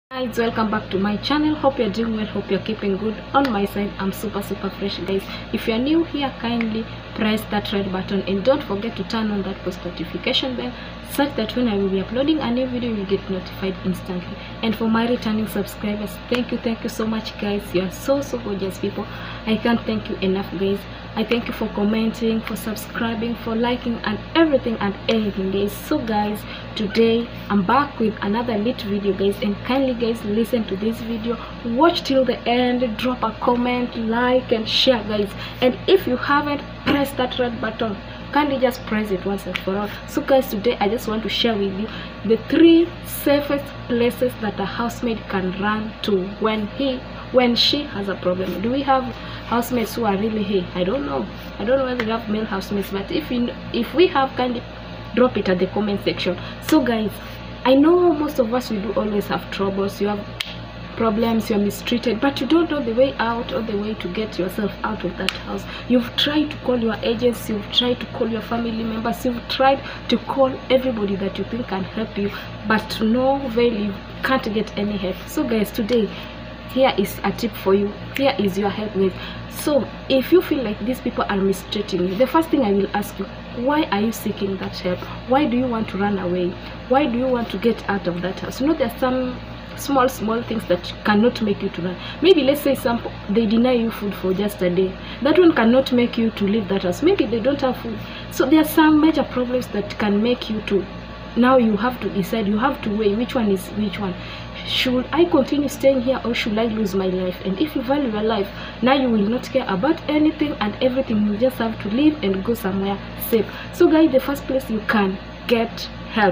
Guys, welcome back to my channel. Hope you're doing well, hope you're keeping good. On my side, I'm super fresh, guys. If you're new here, kindly press that red button and don't forget to turn on that post notification bell such that when I will be uploading a new video, you get notified instantly. And for my returning subscribers, thank you so much, guys. You are so gorgeous people. I can't thank you enough, guys. I thank you for commenting, for subscribing, for liking, and everything and anything, guys. So guys, today I'm back with another lit video, guys, and kindly guys listen to this video, watch till the end, drop a comment, like and share, guys. And if you haven't pressed that red button, kindly just press it once and for all. So guys, today I just want to share with you the 3 safest places that a housemaid can run to when she has a problem. Do we have housemates who are really here? I don't know whether we have male housemates, but if we have, kindly drop it at the comment section. So guys, I know most of us, we do always have troubles. You have problems, you're mistreated, but you don't know the way out or the way to get yourself out of that house. You've tried to call your agents, you've tried to call your family members, you've tried to call everybody that you think can help you, but to no avail, you can't get any help. So guys, today here is a tip for you. Here is your help, guys. So if you feel like these people are mistreating you, the first thing I will ask you, why are you seeking that help? Why do you want to run away? Why do you want to get out of that house? You know, there are some small things that cannot make you to run. Maybe let's say they deny you food for just a day. That one cannot make you to leave that house. Maybe they don't have food. So there are some major problems that can make you to, now you have to decide, you have to weigh which one is which one. Should I continue staying here or should I lose my life? And if you value your life, now you will not care about anything and everything. You just have to leave and go somewhere safe. So guys, the first place you can get help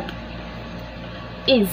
is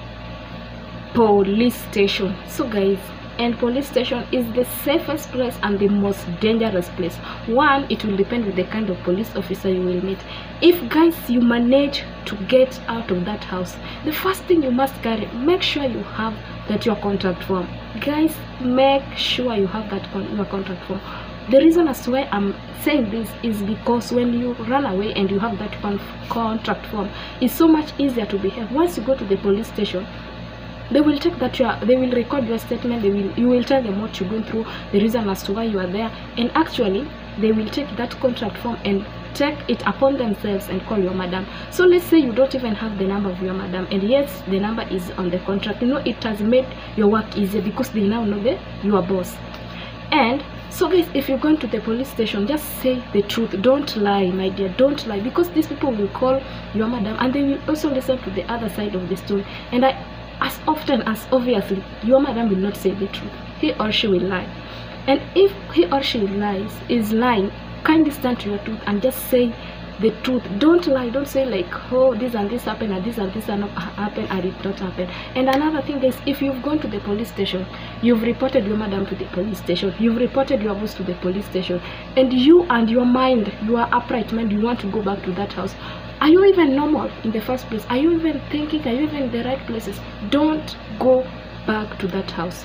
police station. So guys, and police station is the safest place and the most dangerous place. One, it will depend with the kind of police officer you will meet. If guys, you manage to get out of that house, the first thing you must carry, make sure you have that your contract form. Guys, make sure you have that your contract form. The reason as to why I'm saying this is because when you run away and you have that contract form, it's so much easier to behave. Once you go to the police station, they will take that they will record your statement. You will tell them what you're going through, the reason as to why you are there, and actually they will take that contract form and take it upon themselves and call your madam. So let's say you don't even have the number of your madam, and yes, the number is on the contract. You know, it has made your work easier because they now know your boss. And so guys, if you're going to the police station, just say the truth. Don't lie, my dear, don't lie, because these people will call your madam and they will also listen to the other side of the story. And as often as obviously your madam will not say the truth, he or she will lie. And if he or she is lying, kindly stand to your truth and just say the truth. Don't lie. Don't say like, oh, this and this happened and this and this happened and it not happen. And another thing is, if you've gone to the police station, you've reported your madam to the police station, you've reported your boss to the police station, and you and your mind, you are upright mind, you want to go back to that house. Are you even normal in the first place? Are you even thinking? Are you even in the right places? Don't go back to that house.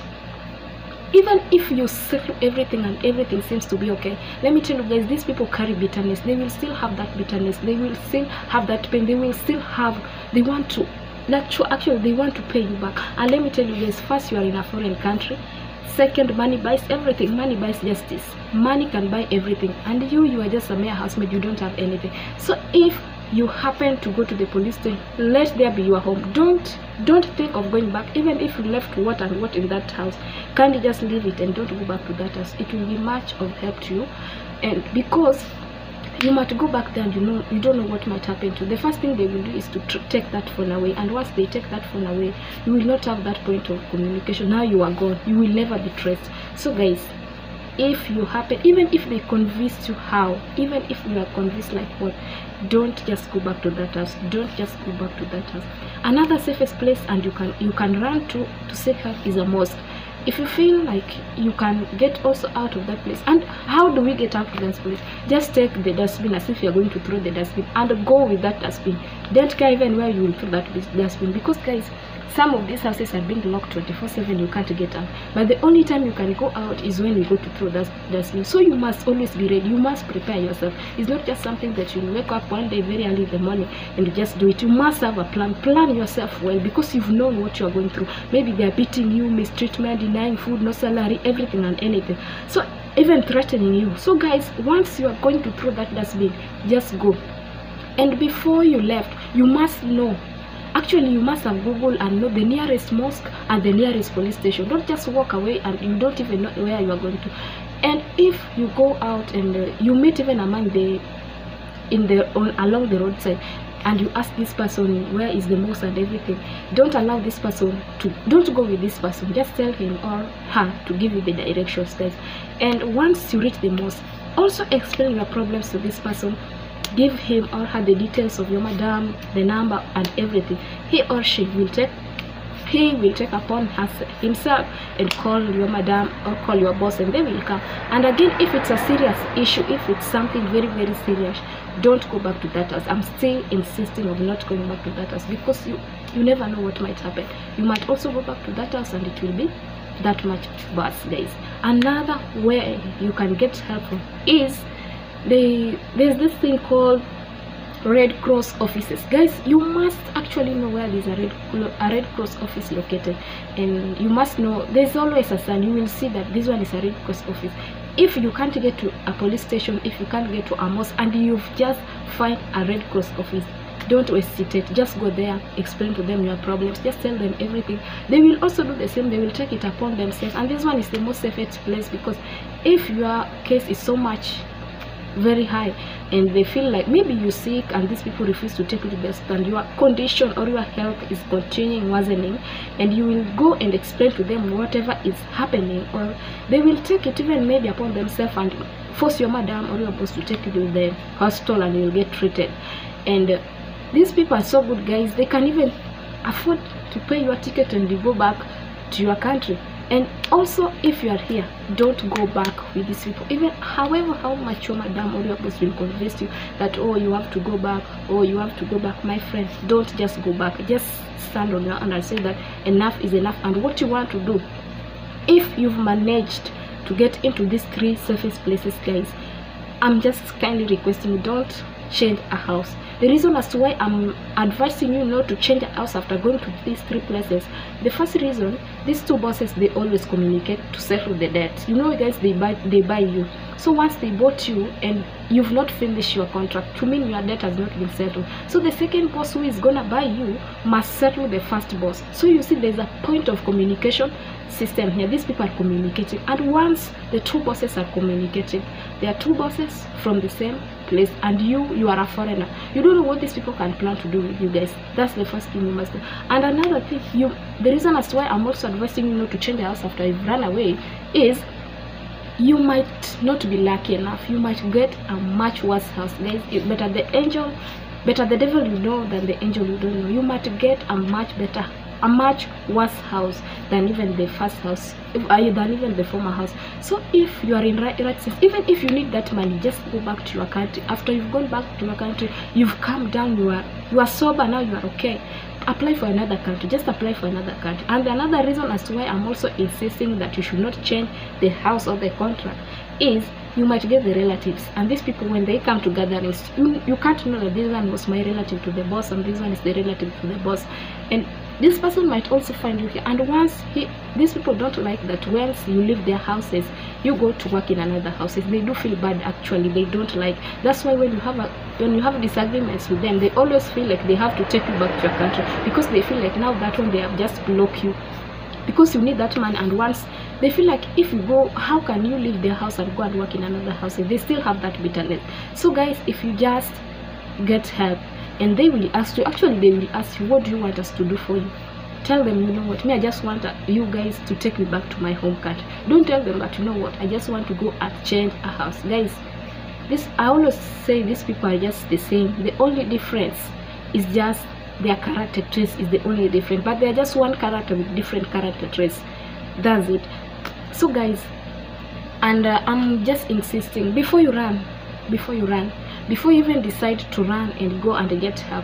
Even if you settle everything and everything seems to be okay, let me tell you guys, these people carry bitterness. They will still have that bitterness. They will still have that pain. They will still have, they want to, actually they want to pay you back. And let me tell you guys, first, you are in a foreign country. Second, money buys everything. Money buys justice. Money can buy everything. And you are just a mere housemaid. You don't have anything. So if you happen to go to the police station, let there be your home. Don't think of going back. Even if you left what and what in that house, can't you just leave it and don't go back to that house? It will be much of help to you. And because you might go back there and you don't know what might happen to you. The first thing they will do is to take that phone away, and once they take that phone away, you will not have that point of communication. Now you are gone. You will never be traced. So guys, if you happen, even if they convince you how, even if you are convinced like what, don't just go back to that house. Don't just go back to that house. Another safest place and you can run to seek help is a mosque. If you feel like you can get also out of that place. And how do we get out of that place? Just take the dustbin as if you're going to throw the dustbin and go with that dustbin. Don't care even where you will throw that dustbin, because guys, Some of these houses are being locked 24/7. You can't get out, but the only time you can go out is when you go to throw that sleep. So you must always be ready. You must prepare yourself. It's not just something that you wake up one day very early in the morning and you just do it. You must have a plan. Plan yourself well, because you've known what you are going through. Maybe they are beating you, mistreatment, denying food, no salary, everything and anything. So even threatening you. So guys, once you are going to throw that dustbin, just go. And before you left, you must know. Actually, you must have Google and know the nearest mosque and the nearest police station. Don't just walk away and you don't even know where you are going to. And if you go out and you meet even among along the roadside, and you ask this person where is the mosque and everything, don't allow this person to, don't go with this person. Just tell him or her to give you the directions, guys. And once you reach the mosque, also explain your problems to this person. Give him or her the details of your madam, the number and everything. He or she will take upon himself and call your madam or call your boss, and they will come. And again, if it's a serious issue, if it's something very, very serious, don't go back to that house. I'm still insisting of not going back to that house, because you never know what might happen. You might also go back to that house and it will be that much worse, guys. Another way you can get help from is there's this thing called Red Cross offices. Guys, you must actually know where there's a Red Cross office located, and you must know there's always a sign. You will see that this one is a Red Cross office. If you can't get to a police station, if you can't get to a mosque, and you've just find a Red Cross office, don't hesitate. Just go there, explain to them your problems, just tell them everything. They will also do the same. They will take it upon themselves, and this one is the most safest place, because if your case is so much very high and they feel like maybe you're sick and these people refuse to take you to the hospital, and your condition or your health is continuing worsening, and you will go and explain to them whatever is happening, or they will take it even maybe upon themselves and force your madam or your boss to take you to the hospital and you'll get treated. And these people are so good, guys. They can even afford to pay your ticket and you go back to your country. And also, if you are here, don't go back with these people. Even however how much your madam or your boss will convince you that, oh, you have to go back, oh, you have to go back, my friend, don't just go back. Just stand on your own and say that enough is enough. And what you want to do, if you've managed to get into these 3 safest places, guys, I'm just kindly requesting you, don't change a house. The reason as to why I'm advising you not to change a house after going to these 3 places, the first reason, these 2 bosses, they always communicate to settle the debt. You know, guys, they buy you. So once they bought you and you've not finished your contract, to mean your debt has not been settled. So the second boss who is gonna buy you must settle the first boss. So you see, there's a point of communication system here. These people are communicating, and once the 2 bosses are communicating, there are 2 bosses from the same place, and you are a foreigner. You don't know what these people can plan to do with you, guys. That's the first thing you must do. And another thing, the reason as to why I'm also advising you not to change the house after you've run away is you might not be lucky enough. You might get a much worse house, guys. Better the devil you know than the angel you don't know. You might get a much worse house than even the first house, than even the former house. So if you are in right sense, even if you need that money, just go back to your country. After you've gone back to your country, you've calmed down, you are sober now, you are okay, apply for another country. Just apply for another country. And another reason as to why I'm also insisting that you should not change the house or the contract is you might get the relatives, and these people, when they come to gatherings, you can't know that this one was my relative to the boss and this one is the relative to the boss, and this person might also find you here. And once these people don't like that once you leave their houses, you go to work in another houses. They do feel bad, actually. They don't like. That's why when you have disagreements with them, they always feel like they have to take you back to your country, because they feel like now that one they have just blocked you, because you need that man. And once they feel like if you go, how can you leave their house and go and work in another house? They still have that bitterness. So guys, if you just get help, and they will ask you, actually they will ask you, what do you want us to do for you? Tell them, you know what, me, I just want you guys to take me back to my home country. Don't tell them that, you know what, I just want to go and change a house. Guys, I always say these people are just the same. The only difference is just their character traits is the only difference, but they're just one character with different character traits. That's it. So guys, and I'm just insisting, before you even decide to run and go and get help,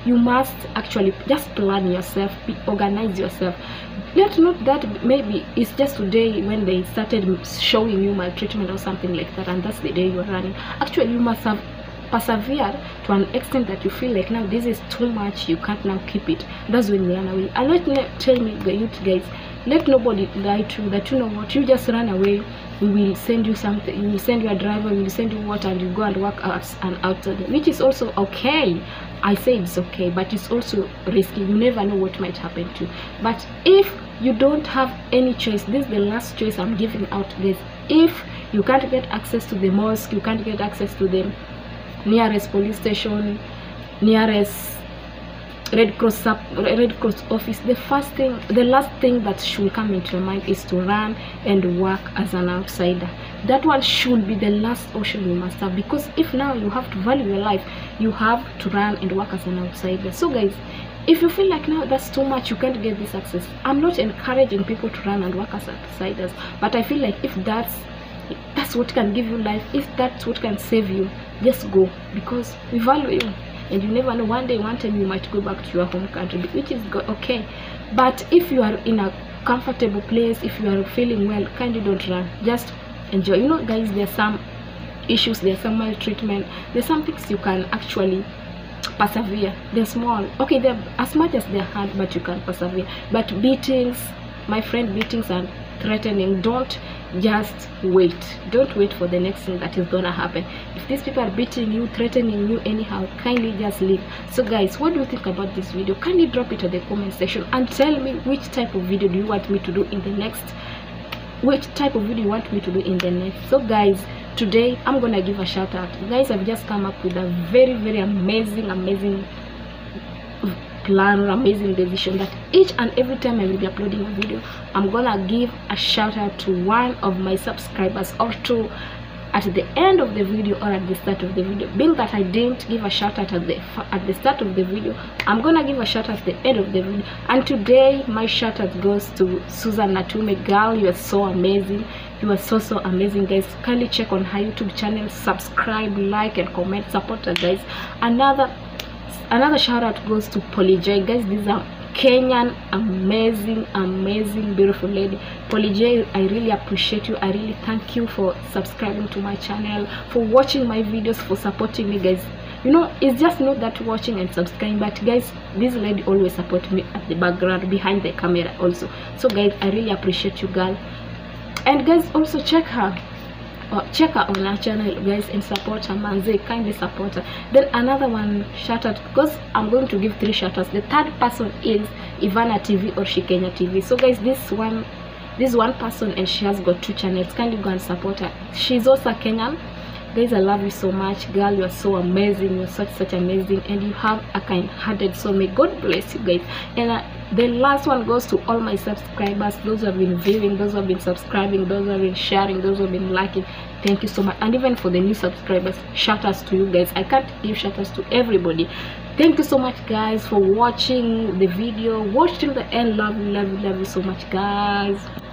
you must actually just plan yourself, organize yourself. Let's not that maybe it's just today when they started showing you maltreatment or something like that, and that's the day you're running. Actually, you must have persevered to an extent that you feel like now this is too much, you can't now keep it. That's when you run away. And let tell me, the youth guys, let nobody lie to you that, you know what, you just run away, we will send you something, we will send you a driver, we will send you water, and you go and work as an outsider, which is also okay. I say it's okay, but it's also risky. You never know what might happen to you. But if you don't have any choice, this is the last choice I'm giving out, guys. If you can't get access to the mosque, you can't get access to the nearest police station, nearest Red Cross office, the last thing that should come into your mind is to run and work as an outsider. That one should be the last option you must have, because if now you have to value your life, you have to run and work as an outsider. So guys, if you feel like now that's too much, you can't get this access, I'm not encouraging people to run and work as outsiders, but I feel like if that's what can give you life, if that's what can save you, just go, because we value you. And you never know, one day, one time you might go back to your home country, which is okay. But if you are in a comfortable place, if you are feeling well, kindly don't run, just enjoy. You know guys, there's some issues, there's some maltreatment, there's some things you can actually persevere. They're small, okay, they're as much as they're hard, but you can persevere. But beatings, my friend, beatings and threatening, don't just wait. Don't wait for the next thing that is gonna happen. If these people are beating you, threatening you anyhow, kindly just leave. So guys, what do you think about this video? Kindly drop it in the comment section and tell me which type of video do you want me to do in the next, So guys, today I'm gonna give a shout out. Guys, I've just come up with a very amazing plan or amazing decision that each and every time I will be uploading a video, I'm gonna give a shout out to one of my subscribers, or two at the end of the video or at the start of the video. Being that I didn't give a shout out at the start of the video, I'm gonna give a shout out at the end of the video. And today my shout out goes to Susan Natume. Girl, you are so amazing. You are so amazing, guys. Kindly check on her YouTube channel, subscribe, like and comment, support her, guys. Another shout out goes to Polyjoy. Guys, this is a Kenyan amazing beautiful lady. Polyjoy, I really appreciate you. I really thank you for subscribing to my channel, for watching my videos, for supporting me, guys. You know, it's just not that watching and subscribing, but guys, this lady always support me at the background, behind the camera also. So guys, I really appreciate you, girl. And guys, also check her on our channel, guys, and support her, manze. Kindly support her. Then another one shout out, because I'm going to give 3 shout outs. The third person is Ivana TV or Shikenya TV. So guys, this one person, and she has got 2 channels. Kindly go and support her. She's also Kenyan. Guys, I love you so much, girl. You are so amazing. You're such amazing, and you have a kind-hearted soul. May God bless you, guys. And the last one goes to all my subscribers, those who have been viewing, those who have been subscribing, those who have been sharing, those who have been liking. Thank you so much. And even for the new subscribers, shout outs to you guys. I can't give shout outs to everybody. Thank you so much, guys, for watching the video. Watch till the end. Love you so much, guys.